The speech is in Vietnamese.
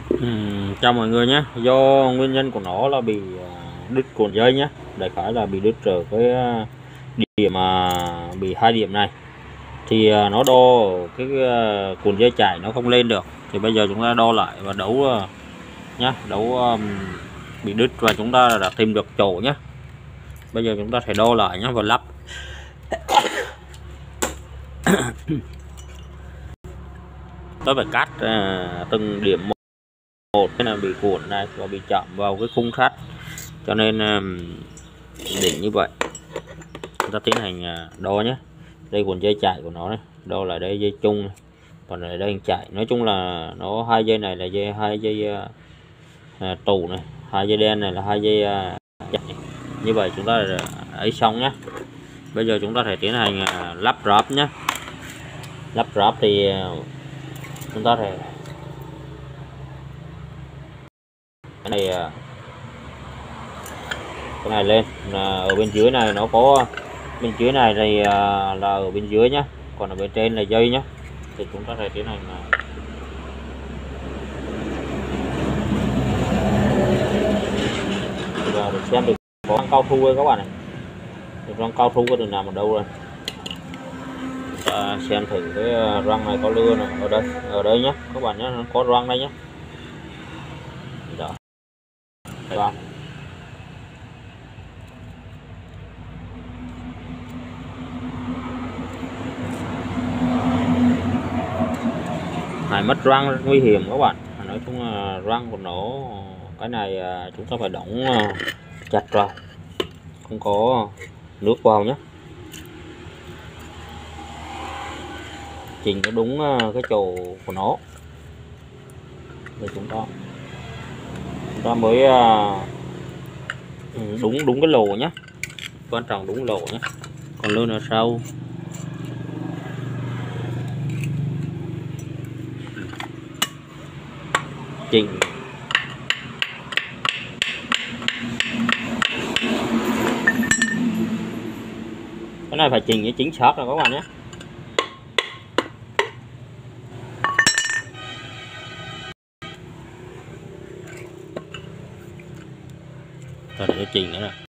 Chào mọi người nhé. Do nguyên nhân của nó là bị đứt cuộn dây nhé, đại khái là bị đứt ở cái điểm mà bị hai điểm này thì nó đo cái cuộn dây chảy nó không lên được. Thì bây giờ chúng ta đo lại và đấu nhé, đấu bị đứt và chúng ta đã tìm được chỗ nhé. Bây giờ chúng ta sẽ đo lại nhé và lắp. Tôi phải cắt từng điểm một, cái là bị cuộn này và bị chạm vào cái khung sắt, cho nên đỉnh như vậy. Chúng ta tiến hành đo nhé. Đây cuộn dây chạy của nó này, đo là đây dây chung này. Còn ở đây chạy, nói chung là nó hai dây này là hai dây tù này, hai dây đen này là hai dây chạy. Như vậy chúng ta ấy xong nhé. Bây giờ chúng ta sẽ tiến hành lắp ráp nhé. Lắp ráp thì chúng ta sẽ cái này lên là ở bên dưới này, nó có bên dưới này thì là ở bên dưới nhé, còn ở bên trên là dây nhé. Thì chúng ta sẽ tiến hành để xem được có răng cao su hay các bạn này. Răng cao su có đường nào ở đâu rồi, chúng ta xem thử cái răng này có lưa này ở đây nhé các bạn nhé, nó có răng đây nhé. Đó. Đây. Này, mất răng rất nguy hiểm các bạn. Nói chung là răng của nó, cái này chúng ta phải đóng chặt vào, không có nước vào nhé. Chỉnh có đúng cái chỗ của nó để chúng ta mới đúng cái lỗ nhé. Quan trọng đúng lỗ nhé, còn lươn ở sau. Chỉnh cái này phải chỉnh cái chính xác rồi các bạn nhé. Rồi để chỉnh nữa.